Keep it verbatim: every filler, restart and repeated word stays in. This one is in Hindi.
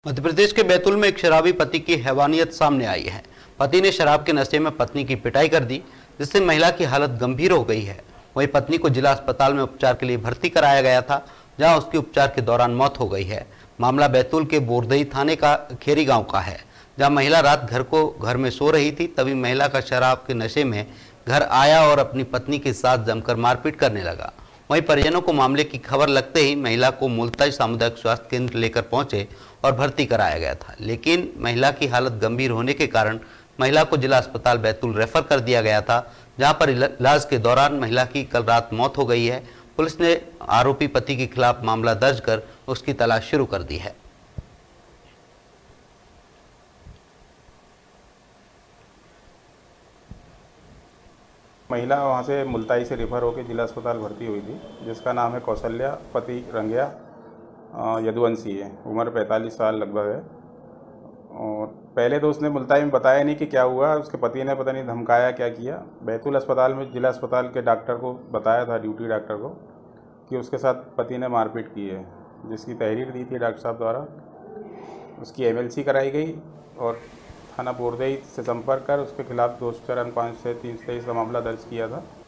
मध्य प्रदेश के बैतूल में एक शराबी पति की हैवानियत सामने आई है। पति ने शराब के नशे में पत्नी की पिटाई कर दी, जिससे महिला की हालत गंभीर हो गई है। वहीं पत्नी को जिला अस्पताल में उपचार के लिए भर्ती कराया गया था, जहां उसकी उपचार के दौरान मौत हो गई है। मामला बैतूल के बोरदई थाने का खेरी गांव का है, जहां महिला रात घर को घर में सो रही थी। तभी महिला का शराब के नशे में घर आया और अपनी पत्नी के साथ जमकर मारपीट करने लगा। वहीं परिजनों को मामले की खबर लगते ही महिला को मुल्ताई सामुदायिक स्वास्थ्य केंद्र लेकर पहुंचे और भर्ती कराया गया था, लेकिन महिला की हालत गंभीर होने के कारण महिला को जिला अस्पताल बैतूल रेफर कर दिया गया था, जहां पर इलाज के दौरान महिला की कल रात मौत हो गई है। पुलिस ने आरोपी पति के खिलाफ मामला दर्ज कर उसकी तलाश शुरू कर दी है। महिला वहाँ से मुल्ताई से रेफर होकर जिला अस्पताल भर्ती हुई थी, जिसका नाम है कौशल्या, पति रंगया यदुवंशी है, उम्र पैंतालीस साल लगभग है। और पहले तो उसने मुल्ताई में बताया नहीं कि क्या हुआ, उसके पति ने पता नहीं धमकाया क्या किया। बैतूल अस्पताल में जिला अस्पताल के डॉक्टर को बताया था, ड्यूटी डॉक्टर को, कि उसके साथ पति ने मारपीट की है, जिसकी तहरीर दी थी डॉक्टर साहब द्वारा। उसकी एमएलसी कराई गई और थाना बोरदई से संपर्क कर उसके खिलाफ दो सौ चौरान पाँच से तीन सौ तेईस का मामला दर्ज किया था।